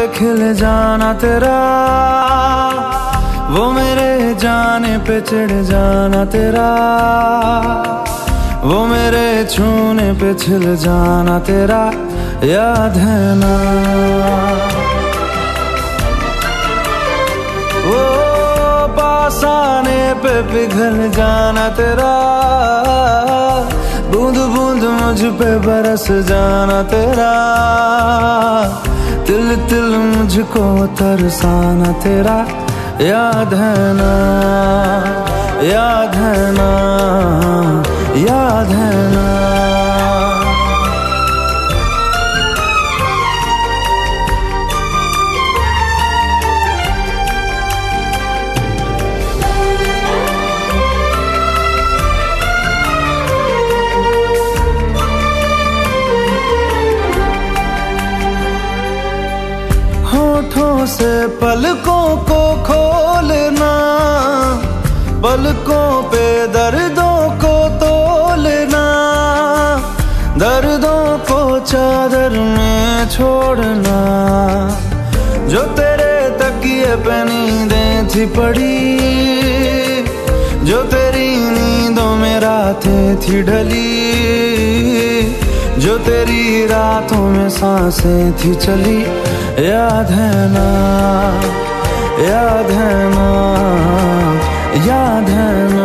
पे खिल जाना तेरा, वो मेरे जाने पे चिढ़ जाना तेरा, वो मेरे छूने पे छिल जाना तेरा, याद है ना। वो पास आने पे पिघल जाना तेरा, बूंद बूंद मुझ पे बरस जाना तेरा, तिल तिल मुझको तरसाना तेरा, याद है ना, याद है ना, याद है ना। होठों से पलकों को खोलना, पलकों पे दर्दों को तोलना, दर्दों को चादर में छोड़ना, जो तेरे तकिए पे नींदें थी पड़ी, जो तेरी नींदों में रातें थी ढली, जो तेरी रातों में सांसें थी चली, याद है ना, याद है ना, याद है ना।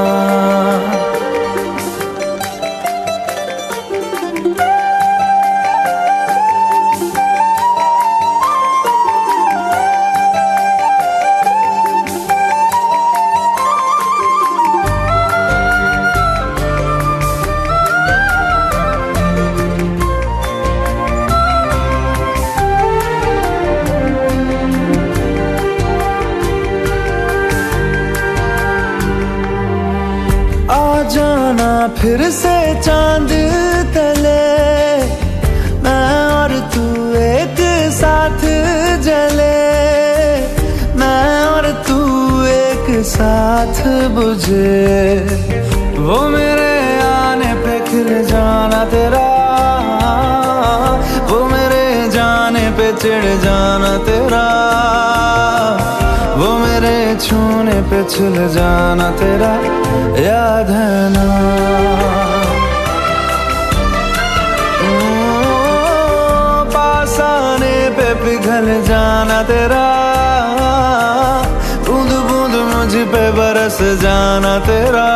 जाना फिर से चांद तले, मैं और तू एक साथ जले, मैं और तू एक साथ बुझे, वो मेरे आने पे खिल जाना तेरा, वो मेरे जाने पे चिढ़ जाना तेरा, वो मेरे छूने पे छिल जाना तेरा, याद है ना। पास आने पे पिघल जाना तेरा, बूंद बूंद मुझ पे बरस जाना तेरा,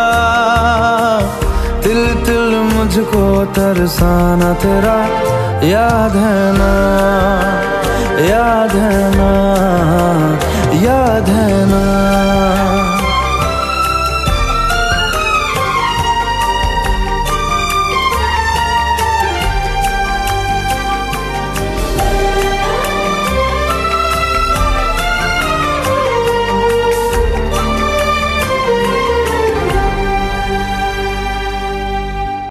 तिल तिल मुझको तरसाना तेरा, याद है ना, याद है ना, याद है ना।